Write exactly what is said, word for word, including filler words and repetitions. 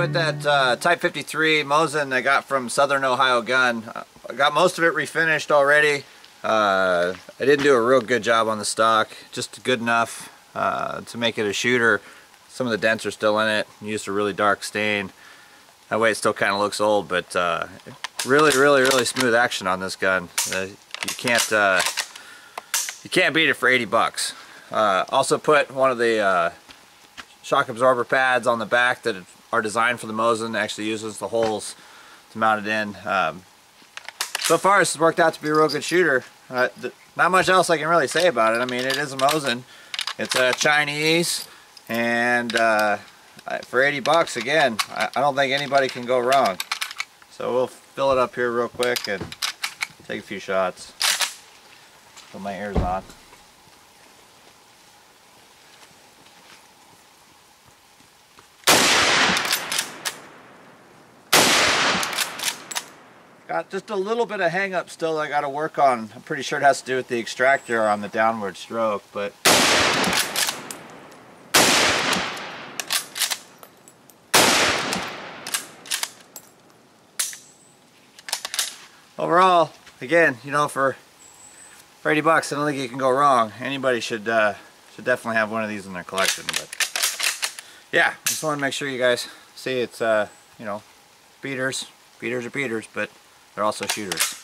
with that uh, Type fifty-three Mosin I got from Southern Ohio Gun. I got most of it refinished already. Uh, I didn't do a real good job on the stock, just good enough uh, to make it a shooter. Some of the dents are still in it. Used a really dark stain. That way it still kind of looks old, but uh, really, really, really smooth action on this gun. Uh, you can't uh, you can't beat it for eighty bucks. Uh, also put one of the uh, shock absorber pads on the back that are designed for the Mosin. Actually uses the holes to mount it in. Um, so far this has worked out to be a real good shooter. Uh, not much else I can really say about it. I mean, it is a Mosin. It's a Chinese, and uh, for eighty bucks, again, I, I don't think anybody can go wrong. So we'll fill it up here real quick and take a few shots. Put my ears on. Got just a little bit of hang up still I got to work on. I'm pretty sure it has to do with the extractor on the downward stroke, but overall, again, you know, for for eighty bucks, I don't think you can go wrong. Anybody should uh, should definitely have one of these in their collection. But yeah, just want to make sure you guys see it's uh, you know, beaters. Beaters are beaters, but they're also shooters.